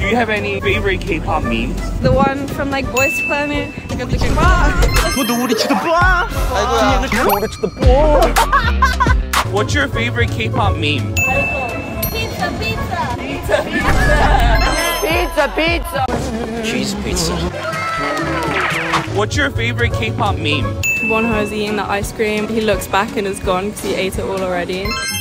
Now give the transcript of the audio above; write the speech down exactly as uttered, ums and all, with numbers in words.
you have any favorite K-pop memes? The one from like Boys Planet. Look at the bar. What's your favorite K-pop meme? Pizza, pizza. Pizza, pizza. Pizza, pizza. Cheese pizza. What's your favorite K-pop meme? One who's eating the ice cream. He looks back and is gone because he ate it all already.